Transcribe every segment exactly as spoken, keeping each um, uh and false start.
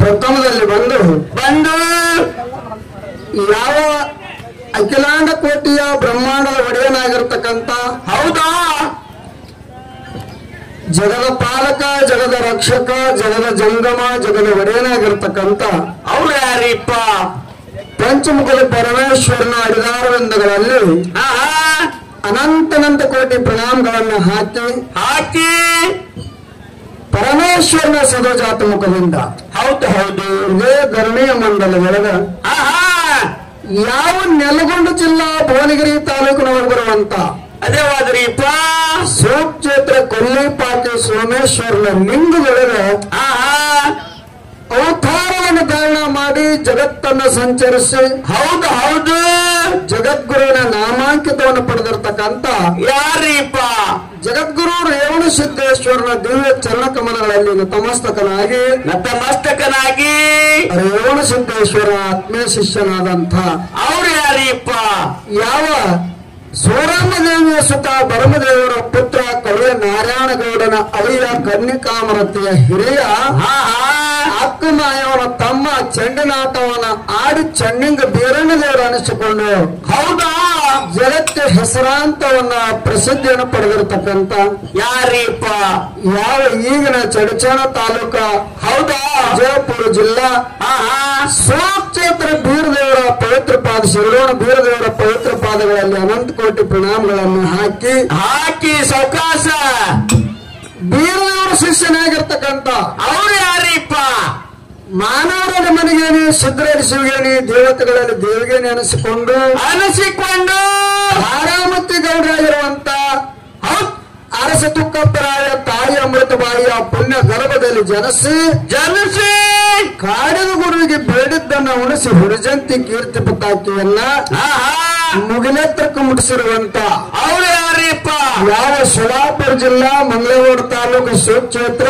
ಪ್ರಥಮದಲ್ಲಿ ಬಂದು ಬಂದು ಯಾವ ಅಖಿಲಾಂಡ ಕೋಟಿಯ ಬ್ರಹ್ಮಾಂಡದ ಒಡೆಯನಾಗಿರ್ತಕ್ಕಂಥ ಹೌದಾ ಜಗದ ಪಾಲಕ ಜಗದ ರಕ್ಷಕ ಜಗದ ಜಂಗಮ ಜಗದ ಒಡೆಯನಾಗಿರ್ತಕ್ಕಂಥ ಅವ್ರು ಯಾರಿಪ್ಪ ಪಂಚಮುಖದ ಪರಮೇಶ್ವರನ ಅಡಿದಾರವಿಂದಗಳಲ್ಲಿ ಆಹಾ ಅನಂತನಂತ ಕೋಟಿ ಪ್ರಣಾಮಗಳನ್ನು ಹಾಕಿ ಹಾಕಿ ಪರಮೇಶ್ವರನ ಸದೋಜಾತ ಮುಖದಿಂದ ಹೌದು ಹೌದು ಇದೇ ಧರಣಿಯ ಮಂಡಲದೊಳಗ ಆಹಾ ಯಾವ ನೆಲಗೊಂಡು ಜಿಲ್ಲಾ ಭುವನಗಿರಿ ತಾಲೂಕಿನೊಳಗೆ ಬರುವಂತ ಅದೇವಾದ್ರಿಪ್ಪ ಸೋಕ್ಷೇತ್ರ ಕೊಲ್ಲಿಪಾಟಿ ಸೋಮೇಶ್ವರನ ಲಿಂಗದೊಳಗೆ ಆಹಾ ಅವತಾರವನ್ನು ಧಾರಣ ಮಾಡಿ ಜಗತ್ತನ್ನು ಸಂಚರಿಸಿ ಹೌದು ಹೌದು ಜಗದ್ಗುರುವಿನ ನಾಮಾಂಕಿತವನ್ನು ಪಡೆದಿರ್ತಕ್ಕಂಥ ಯಾರಿಪ್ಪ ಜಗದ್ಗುರು ರೇವಣ ಸಿದ್ದೇಶ್ವರನ ದಿವ್ಯ ಚರಣಕಮಲಗಳಲ್ಲಿ ನತಮಸ್ತಕನಾಗಿ ನತಮಸ್ತಕನಾಗಿ ರೇವಣ ಸಿದ್ದೇಶ್ವರ ಆತ್ಮೀಯ ಶಿಷ್ಯನಾದಂಥ ಅವ್ರು ಯಾರಿಪ್ಪ ಯಾವ ಸೋರಮ್ಮದೇವಿಯ ಸುತ ಬರಮದೇವರ ಪುತ್ರ ಕವಿಯ ನಾರಾಯಣಗೌಡನ ಅಳಿಯ ಕನ್ನಿಕಾಮರತಿಯ ಹಿರಿಯ ಅಕ್ಕಮಾಯವನ ತಮ್ಮ ಚೆಂಡನಾಟವನ್ನ ಆಡಿ ಚೆನ್ನಿಂಗ ಬೀರಣ್ಣದೇವರು ಅನಿಸಿಕೊಂಡು ಹೌದಾ ಜಗಕ್ಕೆ ಹೆಸರಾಂತವನ್ನ ಪ್ರಸಿದ್ಧಿಯನ್ನು ಪಡೆದಿರತಕ್ಕಂತ ಯಾರಿಪ್ಪ ಯಾವ ಈಗಿನ ಚಡಚಣ ತಾಲೂಕ ಹೌದಾ ವಿಜಯಪುರ ಜಿಲ್ಲಾ ಆಹಾ ಸೋಕ್ಷೇತ್ರ ಬೀರದೇವರ ಪವಿತ್ರ ಪಾದ ಶಿರೋಣ ಬೀರದೇವರ ಪವಿತ್ರ ಪಾದಗಳಲ್ಲಿ ಅನಂತ ಕೋಟಿ ಪ್ರಣಾಮಗಳನ್ನು ಹಾಕಿ ಹಾಕಿ ಸೌಕಾಸ ಬೀರದೇವರ ಶಿಷ್ಯನಾಗಿರ್ತಕ್ಕಂಥ ಅವ್ರು ಯಾರಿಪ್ಪ ಮಾನವರ ಮನೆಗೇನಿ ಸಿದ್ಧರಾಜ ಶಿವಗೇನಿ ದೇವತೆಗಳಲ್ಲಿ ದೇವಿಗೇನಿ ಅನಿಸಿಕೊಂಡು ಅನಿಸಿಕೊಂಡು ಆರಾಮತಿ ಗೌಡರಾಗಿರುವಂತ ಅರಸ ತುಕ್ಕಪ್ಪರಾಯ ತಾಯಿ ಅಮೃತಬಾಯಿಯ ಪುಣ್ಯ ಗರ್ಭದಲ್ಲಿ ಜನಿಸಿ ಜನಿಸಿ ಕಾಡಿನ ಗುರುವಿಗೆ ಬೇಡಿದ್ದನ್ನ ಉಣಿಸಿ ಹುರಿಜಂತಿ ಕೀರ್ತಿ ಪತಾಕಿಯನ್ನ ಮುಗಿಲೆತ್ರಕ್ಕೆ ಮುಟ್ಟಿಸಿರುವಂತ ಅವ್ರು ಯಾರಿಪ್ಪ ಯಾವ ಸೋಲಾಪುರ ಜಿಲ್ಲಾ ಮಂಗಳೂರು ತಾಲೂಕು ಸುಕ್ಷೇತ್ರ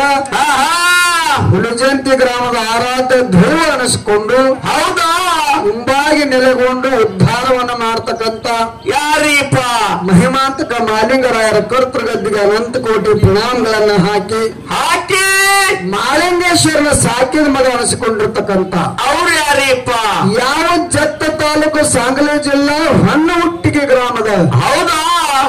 ಹುಲಿಜಂತಿ ಗ್ರಾಮದ ಆರಾಧ್ಯ ಧ್ರುವ ಅನಿಸಿಕೊಂಡು ಹೌದಾ ಮುಂಬಾಗಿ ನೆಲೆಗೊಂಡು ಉದ್ಧಾರವನ್ನ ಮಾಡ್ತಕ್ಕಂತ ಯಾರಿಪ್ಪ ಮಹಿಮಾಂತಕ ಮಾಲಿಂಗರಾಯರ ಕರ್ತೃಗದ್ದಿಗೆ ಅನಂತ ಕೋಟಿ ಪ್ರಣಾಮಗಳನ್ನ ಹಾಕಿ ಹಾಕಿ ಮಾಲಿಂಗೇಶ್ವರನ ಸಾಕಿದ ಮಗ ಅನಿಸಿಕೊಂಡಿರ್ತಕ್ಕಂತ ಅವ್ರು ಯಾರಿಪ್ಪ ಯಾವ ಜತ್ತ ತಾಲೂಕು ಸಾಂಗಲಿ ಜಿಲ್ಲಾ ಹಣ್ಣು ಹುಟ್ಟಿಗೆ ಗ್ರಾಮದ ಹೌದಾ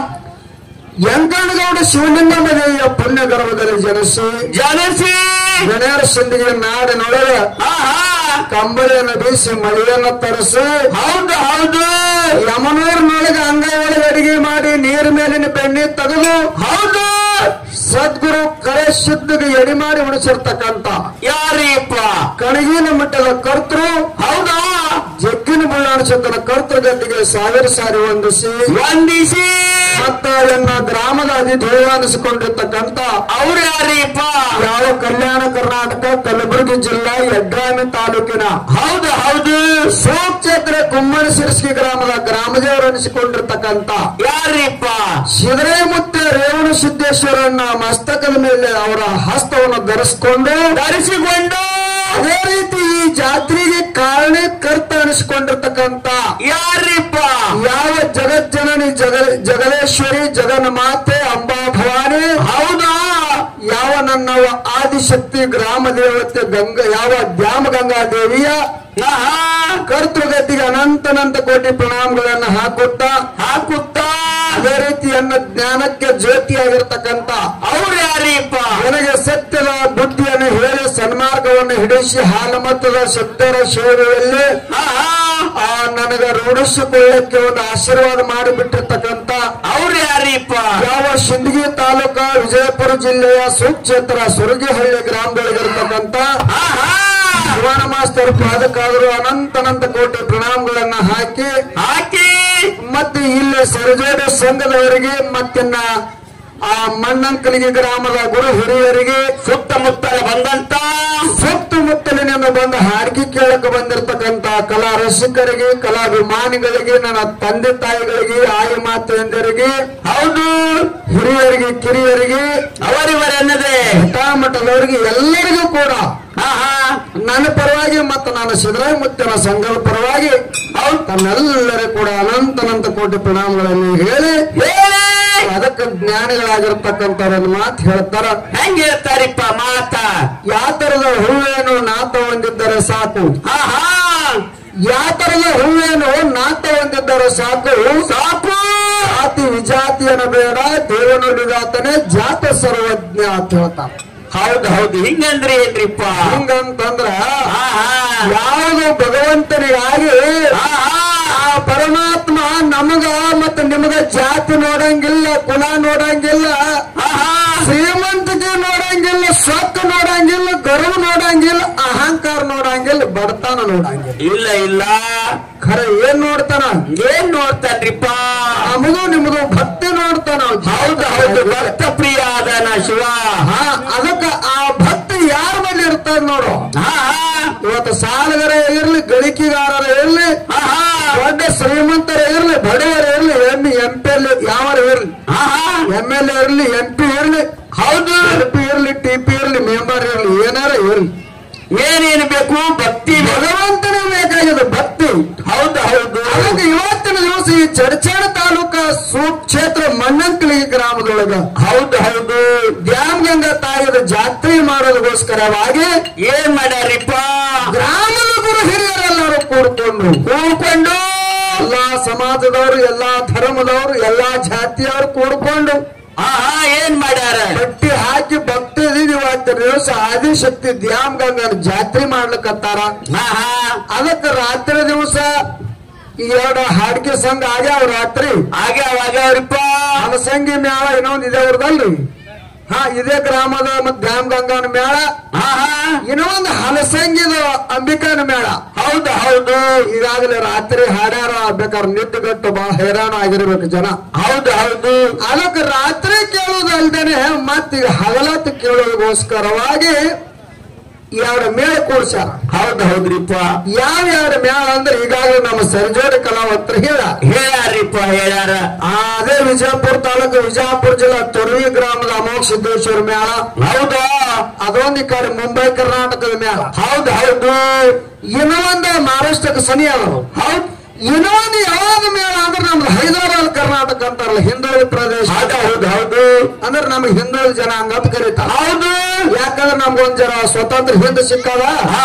ಯಂಕನಗೌಡ ಶಿವಲಿಂಗಮ್ಮ ದೇವಿಯ ಪುಣ್ಯ ಗರ್ಭದಲ್ಲಿ ಜನಿಸಿ ಜನಿಸಿ ಗಣ್ಯರ ಸಿಂಧಿಗೆ ನಾಡಿನೊಳಗ ಕಂಬಳಿಯನ್ನು ಬೀಸಿ ಮಳೆಯನ್ನು ತರಿಸಿ ಹೌದು ಹೌದು ಯಮನೂರಿನೊಳಗೆ ಅಂಗೈ ಒಳಗೆ ಅಡಿಗೆ ಮಾಡಿ ನೀರು ಮೇಲಿನ ಬೆಣ್ಣೆ ತೆಗೆದು ಹೌದು ಸದ್ಗುರು ಕರೆ ಶುದ್ಧಿಗೆ ಎಡಿ ಮಾಡಿ ಉಳಿಸಿರ್ತಕ್ಕಂತ ಯಾರಿಪ್ಪ ಕಣಗಿನ ಮಟ್ಟದ ಕರ್ತೃ ಹೌದಾ ಜಗ್ಗಿನ ಬುಳ್ಳಾಣಿಸಿದ್ದನ ಕರ್ತೃಗದ್ದಿಗೆ ಸಾವಿರ ಸಾರಿ ವಂದಿಸಿ ವಂದಿಸಿ ಮತ್ತ ಎನ್ನ ಗ್ರಾಮದ ಅಧಿದೇವ ಅನಿಸಿಕೊಂಡಿರ್ತಕ್ಕಂತ ಅವ್ರು ಯಾರಿಪ್ಪ ಯಾವ ಕಲ್ಯಾಣ ಕರ್ನಾಟಕ ಕಲಬುರಗಿ ಜಿಲ್ಲಾ ಯಡ್ರಾಮಿ ತಾಲೂಕಿನ ಹೌದು ಹೌದು ಸೋಕ್ಷೇತ್ರ ಕುಮ್ಮನ ಸಿರ್ಸಿ ಗ್ರಾಮದ ಗ್ರಾಮದೇವರು ಅನಿಸಿಕೊಂಡಿರ್ತಕ್ಕಂತ ಯಾರಿಪ್ಪ ಶಿವರೇಮುತ್ತೆ ರೇವಣ ಸಿದ್ದೇಶ್ವರನ್ನ ಮಸ್ತಕದ ಮೇಲೆ ಅವರ ಹಸ್ತವನ್ನು ಧರಿಸಿಕೊಂಡು ಧರಿಸಿಕೊಂಡು ಅದೇ ರೀತಿ ಈ ಜಾತ್ರೆಗೆ ಕಾರಣಕರ್ತ ಅನಿಸಿಕೊಂಡಿರ್ತಕ್ಕಂತ ಯಾರಿಪ್ಪ ಯಾವ ಜಗಜ್ಜನನಿ ಜಗ ಜಗದೇಶ್ವರಿ ಜಗನ್ ಮಾತೆ ಅಂಬಾ ಭವಾನಿ ಹೌದಾ ಯಾವ ನನ್ನವ ಆದಿಶಕ್ತಿ ಗ್ರಾಮ ದೇವತೆ ಗಂಗಾ ಯಾವ ದ್ಯಾಮ ಗಂಗಾ ದೇವಿಯ ಕರ್ತೃಗದ್ದಿಗೆ ಅನಂತನಂತ ಕೋಟಿ ಪ್ರಣಾಮಗಳನ್ನ ಹಾಕುತ್ತಾ ಹಾಕುತ್ತಾ ಅದೇ ರೀತಿ ಅನ್ನ ಜ್ಞಾನಕ್ಕೆ ಜ್ಯೋತಿಯಾಗಿರ್ತಕ್ಕಂತ ಅವ್ರು ಯಾರಿಪ್ಪ ನನಗೆ ಸತ್ಯದ ಬುದ್ಧಿಯನ್ನು ಹೇಳಿ ಸನ್ಮಾರ್ಗವನ್ನು ಹಿಡಿಸಿ ಹಾಲಮತ್ತದ ಸತ್ಯರ ಸೇವೆಯಲ್ಲಿ ಆ ನನಗ ರೂಢಿಸಿಕೊಳ್ಳಕ್ಕೆ ಒಂದು ಆಶೀರ್ವಾದ ಮಾಡಿಬಿಟ್ಟಿರ್ತಕ್ಕಂತ ಅವ್ರು ಯಾರಿಪ್ಪ ಯಾವ ಸಿಂದಗಿ ತಾಲೂಕ ವಿಜಯಪುರ ಜಿಲ್ಲೆಯ ಸುಕ್ಷೇತ್ರ ಸುರಗಿಹಳ್ಳಿ ಗ್ರಾಮದೊಳಗಿರ್ತಕ್ಕಂತ ಶಿವನ ಮಾಸ್ತರ್ ಪಾದಕಾದರು ಅನಂತನಂತ ಕೋಟಿ ಪ್ರಣಾಮಗಳನ್ನ ಹಾಕಿ ಹಾಕಿ ಮತ್ತೆ ಇಲ್ಲಿ ಸರಜೋಡಿ ಸಂಘದವರಿಗೆ ಮತ್ತಿನ್ನ ಆ ಮಣ್ಣಂಕಲಿಗೆ ಗ್ರಾಮದ ಗುರು ಹಿರಿಯರಿಗೆ ಸುತ್ತಮುತ್ತಲ ಬಂದಂತ ಸುತ್ತಮುತ್ತಲಿನಿಂದ ಬಂದು ಹಾಡಿಕೆ ಕೇಳಕ್ಕೆ ಬಂದಿರತಕ್ಕಂತ ಕಲಾ ರಸಿಕರಿಗೆ ಕಲಾಭಿಮಾನಿಗಳಿಗೆ ನನ್ನ ತಂದೆ ತಾಯಿಗಳಿಗೆ ಆಯಿ ಮಾತೆಯಂದರಿಗೆ ಹೌದು ಹಿರಿಯರಿಗೆ ಕಿರಿಯರಿಗೆ ಅವರಿವರೆನ್ನದೆ ಮಠದವರಿಗೆ ಎಲ್ಲರಿಗೂ ಕೂಡ ನನ್ನ ಪರವಾಗಿ ಮತ್ತು ನಾನು ಸಿದ್ದರಾಮಯ್ಯನ ಸಂಘದ ಪರವಾಗಿ ತಮ್ಮೆಲ್ಲರೂ ಕೂಡ ಅನಂತನಂತ ಕೋಟಿ ಪ್ರಣಾಮಗಳನ್ನು ಹೇಳಿ ಹೇಳಿ ಅದಕ್ಕೆ ಜ್ಞಾನಿಗಳಾಗಿರ್ತಕ್ಕಂಥವ್ರ ಒಂದು ಮಾತು ಹೇಳ್ತಾರ. ಹೆಂಗ್ ಹೇಳ್ತಾರಿಪ್ಪ ಮಾತ? ಯಾವ ತರದ ಹೂವೇನು ನಾತ ಹೊಂದಿದ್ದರೆ ಸಾಕು. ಆಹಾ ಯಾವ ತರದ ಹೂವೇನು ನಾತ ಹೊಂದಿದ್ದರೆ ಸಾಕು. ಸಾಕು ಜಾತಿ ವಿಜಾತಿಯನ ಬೇಡ, ದೇವನುಡಿದಾತನೇ ಜಾತ ಸರ್ವಜ್ಞ ಅಂತ ಹೇಳ್ತಾರ. ಹೌದು ಹೌದು. ಹಿಂಗಂದ್ರೆ ಏನ್ರಿಪ್ಪ? ಹಿಂಗಂತಂದ್ರ ಆಹಾ ಯಾವುದು ಭಗವಂತನಿಗಾಗಿ ಆ ಪರಮಾತ್ಮ ನಮಗ ಮತ್ತ ನಿಮಗ ಜಾತಿ ನೋಡಂಗಿಲ್ಲ, ಕುಲ ನೋಡಂಗಿಲ್ಲ, ಶ್ರೀಮಂತಿಕೆ ನೋಡಂಗಿಲ್ಲ, ಸೊತ್ತು ನೋಡಂಗಿಲ್ಲ, ಗರ್ವ ನೋಡಂಗಿಲ್ಲ, ಅಹಂಕಾರ ನೋಡಂಗಿಲ್ಲ, ಬಡತನ ನೋಡಂಗಿಲ್ಲ. ಇಲ್ಲ ಇಲ್ಲ. ಖರೆ ಏನ್ ನೋಡ್ತಾನ? ಏನ್ ನೋಡ್ತಾನ್ರಿಪ್ಪ? ನಮಗೂ ನಿಮಗೂ ಭಕ್ತಿ ನೋಡ್ತಾನ. ಹೌದು ಹೌದು. ಭಕ್ತ ಪ್ರಿಯ ಆದನ ಶಿವ. ಹಾ ಅದಕ್ಕ ಆ ಭಕ್ತಿ ಯಾರ ಬಳಿ ಇರ್ತಾರ ನೋಡು. ಇವತ್ತು ಸಾಲಗಾರ ಇರ್ಲಿ, ಗಳಿಕೆಗಾರರ ಇರ್ಲಿ, ದೊಡ್ಡ ಶ್ರೀಮಂತರ ಇರ್ಲಿ, ಬಡವರ ಇರ್ಲಿ, ಎಂ ಎಂ ಪಿ ಎಲ್ ಯಾವಾರ ಇರ್ಲಿ, ಎಂ ಎಲ್ ಎ ಇರ್ಲಿ, ಎಂ ಪಿ ಇರ್ಲಿ, ಹೌದು ಎಂ ಪಿ ಇರ್ಲಿ, ಟಿ ಪಿ ಇರ್ಲಿ, ಮೆಂಬರ್ ಇರ್ಲಿ, ಏನಾರ ಇರ್ಲಿ, ಏನೇನು ಬೇಕು? ಭಕ್ತಿ. ಭಗವಂತನೇ ಬೇಕಾಗಿದೆ ಭಕ್ತಿ. ಹೌದು ಹೌದು. ಅದಕ್ಕೆ ಇವತ್ತಿನ ದಿವಸ ಈ ಚಡಚಣ ತಾಲೂಕ ಸುಕ್ಷೇತ್ರ ಮಣ್ಣಂಕಲಿ ಗ್ರಾಮದೊಳಗ ಹೌದು ಹೌದು ದ್ಯಾಮ್ ಗಂಗಾ ತಾಯಿದ ಜಾತ್ರೆ ಮಾಡೋದಕ್ಕೋಸ್ಕರವಾಗಿ ಏನ್ ಮಾಡ್ಯಾರಿಪ್ಪ? ಗ್ರಾಮದ ಗುರು ಹಿರಿಯರೆಲ್ಲರೂ ಕೂಡ್ಕೊಂಡು ಕೂಡ್ಕೊಂಡು ಎಲ್ಲಾ ಸಮಾಜದವರು, ಎಲ್ಲಾ ಧರ್ಮದವರು, ಎಲ್ಲಾ ಜಾತಿಯವರು ಕೂಡ್ಕೊಂಡು ಆಹಾ ಏನ್ ಮಾಡ್ಯಾರ? ಬಟ್ಟಿ ಹಾಕಿ ಭಕ್ತಿ ಇವತ್ತಿನ ದಿವಸ ಆದಿಶಕ್ತಿ ದ್ಯಾಮ್ ಗಂಗನ ಜಾತ್ರೆ ಮಾಡ್ಲಿಕ್ಕತ್ತಾರ. ಆಹಾ ಅದಕ್ಕೆ ರಾತ್ರಿ ದಿವಸ ಈ ಎರಡು ಹಾಡಿಕೆ ಸಂಘ ಆಗ್ಯಾವ. ರಾತ್ರಿ ಆಗ್ಯಾವ ಆಗ್ಯಾವ್ರಿಪ್ಪ. ಹಲಸಂಗಿ ಮೇಳ ಇನ್ನೊಂದು ಇದೆ ಅವ್ರದಲ್ರಿ. ಹಾ ಇದೇ ಗ್ರಾಮದ ಮತ್ ದ್ಯಾಮ್ ಗಂಗಾನ ಮೇಳ, ಇನ್ನೊಂದು ಹಲಸಂಗಿದ ಅಂಬಿಕಾನ ಮೇಳ. ಹೌದು ಹೌದು. ಈಗಾಗಲೇ ರಾತ್ರಿ ಹಾಡ್ಯಾರ. ಬೇಕಾದ್ರೆ ನಿದ್ದೆಗಟ್ಟು ಬಹಳ ಹೈರಾಣ ಆಗಿರ್ಬೇಕು ಜನ. ಹೌದು ಹೌದು. ಅದಕ್ಕೆ ರಾತ್ರಿ ಕೇಳೋದಲ್ದೇನೆ ಮತ್ತೀಗ ಹಗಲತ್ತು ಕೇಳೋದಕ್ಕೋಸ್ಕರವಾಗಿ ಎರಡು ಮೇಳ ಕೂಡ್ಸ್ಯಾರ. ಹೌದು ಹೌದ್ರಿಪ್ಪ. ಯಾವ ಎರಡು ಮೇಳ ಅಂದ್ರೆ ಈಗಾಗಲೇ ನಮ್ಮ ಸರ್ಜೋಡಿ ಕಲಾವಂತರು ಹೇಳ ಹೇಳ್ಯಾರಿಪ್ಪ ಹೇಳ್ಯಾರ. ಅದೇ ವಿಜಯಪುರ ತಾಲೂಕು ವಿಜಯಪುರ ಜಿಲ್ಲಾ ತೊರವಿ ಗ್ರಾಮದ ಅಮೋಘ ಸಿದ್ದೇಶ್ವರ ಮೇಳ. ಹೌದಾ? ಅದೊಂದು ಈ ಕಡೆ ಮುಂಬೈ ಕರ್ನಾಟಕದ ಮೇಳ. ಹೌದು ಹೌದು. ಇನ್ನೊಂದು ಮಹಾರಾಷ್ಟ್ರಕ್ಕೆ ಸನಿ ಅದ. ಹೌದು. ಇನ್ನೊಂದು ಯಾವಾಗ ಮೇಳ ಅಂದ್ರೆ ನಮ್ದು ಹೈದರಾಬಾದ್ ಕರ್ನಾಟಕ ಅಂತಾರಲ್ಲ, ಹಿಂದುಳಿದ ಪ್ರದೇಶ. ಹೌದು ಹೌದು. ಅಂದ್ರೆ ನಮ್ಗೆ ಹಿಂದುಳಿದ ಜನ ಹಂಗಂತ ಕರೀತಾರ. ಹೌದು. ಯಾಕಂದ್ರೆ ನಮ್ಗೊಂದ್ ಜನ ಸ್ವತಂತ್ರ ಹಿಂದೆ ಸಿಕ್ಕಾದ,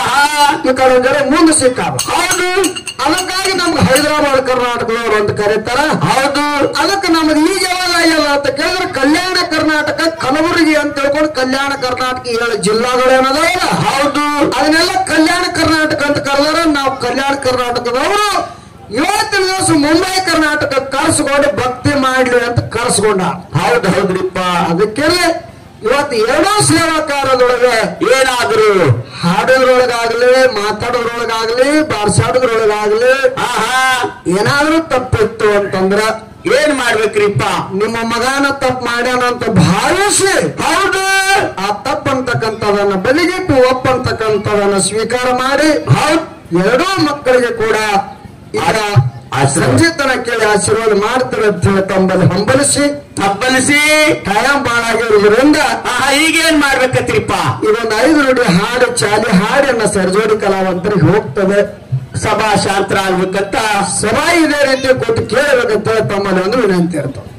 ಈ ಕಡೆ ಒಂದ್ ಜನ ಮುಂದೆ ಸಿಕ್ಕಾದ. ಹೌದು. ಅದಕ್ಕಾಗಿ ನಮ್ಗೆ ಹೈದರಾಬಾದ್ ಕರ್ನಾಟಕದವ್ರು ಅಂತ ಕರೀತಾರ. ಹೌದು. ಅದಕ್ಕೆ ನಮ್ದು ಈಗ ಯಾವಾಗ ಆಗ್ಯಲ್ಲ ಅಂತ ಕೇಳಿದ್ರೆ ಕಲ್ಯಾಣ ಕರ್ನಾಟಕ ಕಲಬುರಗಿ ಅಂತ ಹೇಳ್ಕೊಂಡು ಕಲ್ಯಾಣ ಕರ್ನಾಟಕ ಏಳು ಜಿಲ್ಲಾಗಳೇನದಾವಲ್ಲ, ಹೌದು ಅದನ್ನೆಲ್ಲ ಕಲ್ಯಾಣ ಕರ್ನಾಟಕ ಅಂತ ಕರೆದಾರ. ನಾವು ಕಲ್ಯಾಣ ಕರ್ನಾಟಕದವರು ಇವತ್ತಿನ ದಿವಸ ಮುಂಬೈ ಕರ್ನಾಟಕ ಕರ್ಸ್ಕೊಂಡು ಭಕ್ತಿ ಮಾಡ್ಲಿ ಅಂತ ಕರ್ಸ್ಕೊಂಡ. ಹೌದು ಹೌದ್ರಿಪ್ಪ. ಅದಕ್ಕೆ ಇವತ್ತು ಎರಡೂ ಸೇವಾಕಾರದೊಳಗೆ ಏನಾದ್ರು ಹಾಡೋದ್ರೊಳಗಾಗ್ಲಿ, ಮಾತಾಡೋದ್ರೊಳಗಾಗ್ಲಿ, ಬಾರ್ಸಾಡೋದ್ರೊಳಗಾಗ್ಲಿ ಆಹಾ ಏನಾದ್ರೂ ತಪ್ಪಿತ್ತು ಅಂತಂದ್ರ ಏನ್ ಮಾಡ್ಬೇಕ್ರಿಪ್ಪ? ನಿಮ್ಮ ಮಗನ ತಪ್ಪು ಮಾಡ್ಯಾನ ಅಂತ ಭಾವಿಸಿ, ಹೌದು ಆ ತಪ್ಪಂತಕ್ಕಂಥದನ್ನ ಬಲಿಗಿಟ್ಟು ಒಪ್ಪಂತಕ್ಕಂಥದನ್ನ ಸ್ವೀಕಾರ ಮಾಡಿ, ಹೌದು ಎರಡೂ ಮಕ್ಕಳಿಗೆ ಕೂಡ ಈಗ ಸಂಜೀತನ ಕೇಳಿ ಆಶೀರ್ವಾದ ಮಾಡ್ತಾರೆ ಅಂತ ಹೇಳಿ ತಮ್ಮಲ್ಲಿ ಹಂಬಲಿಸಿ ಹಬ್ಬಲಿಸಿ ಕಾಯಂ ಬಾಳಾಗಿರೋದ್ರಿಂದ ಈಗೇನ್ ಮಾಡ್ಬೇಕತ್ರಿಪ್ಪ? ಇದೊಂದು ಐದು ನುಡಿ ಹಾಡು ಚಾಲಿ ಹಾಡನ್ನ ಸರ್ಜೋಡಿ ಕಲಾವಂತರಿಗೆ ಹೋಗ್ತದೆ. ಸಭಾ ಶಾಂತರ ಆಗ್ಬೇಕಂತ ಸಭಾ ಇದೇ ರೀತಿ ಕೊಟ್ಟು ಕೇಳಬೇಕಂತ ತಮ್ಮಲ್ಲಿ ಒಂದು ವಿನಂತಿ ಇರ್ತದೆ.